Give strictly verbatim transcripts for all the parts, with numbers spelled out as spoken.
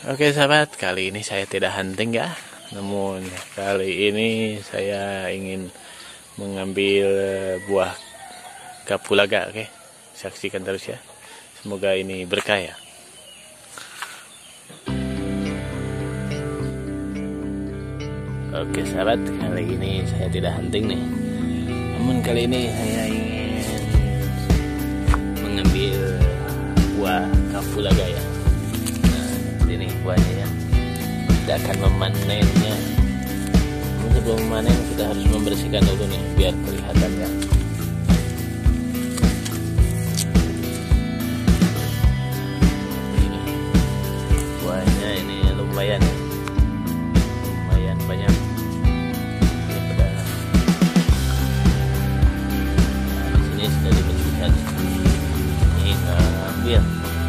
Oke sahabat, kali ini saya tidak hunting ya. Namun kali ini saya ingin mengambil buah kapulaga. Oke, saksikan terus ya. Semoga ini berkah ya. Oke sahabat, kali ini saya tidak hunting nih. Namun kali ini saya ingin mengambil buah kapulaga ya. Ini buahnya ya, kita akan memanennya. Sebelum memanen kita harus membersihkan dulu nih biar kelihatan ya. Ini buahnya ini lumayan lumayan banyak. Ini pada nah, di sini sudah dibersihkan. Ini kita ambil.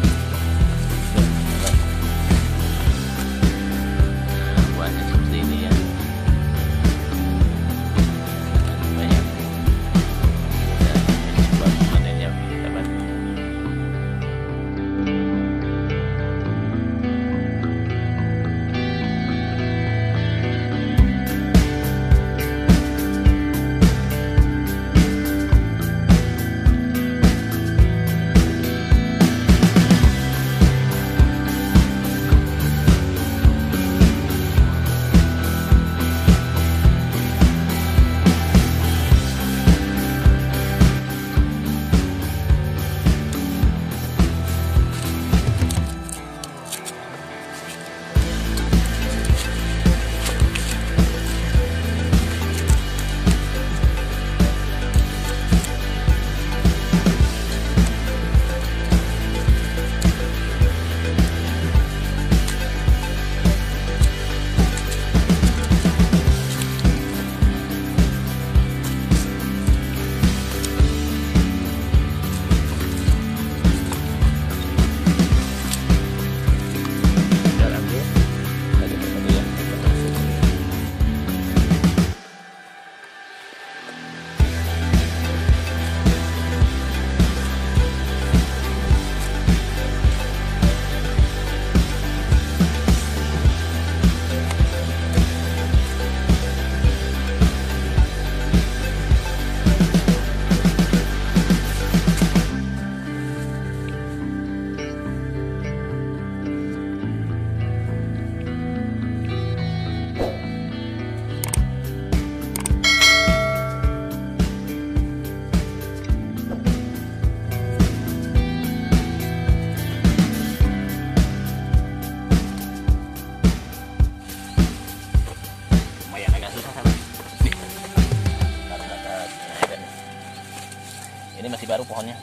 Ini masih baru pohonnya.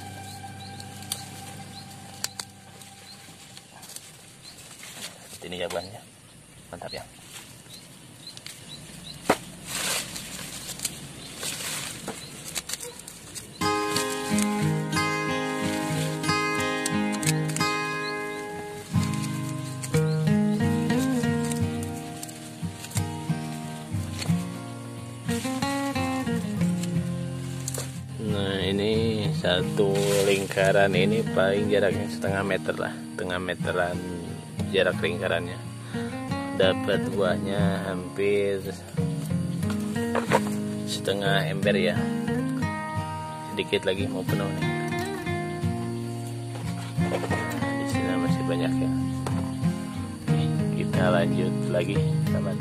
Ini jawabannya. Mantap ya. Ini satu lingkaran ini paling jaraknya setengah meter lah, setengah meteran jarak lingkarannya. Dapat buahnya hampir setengah ember ya, sedikit lagi mau penuh nih. Nah, di sini masih banyak ya. Nih, kita lanjut lagi sahabat.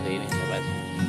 hari ini sahabat.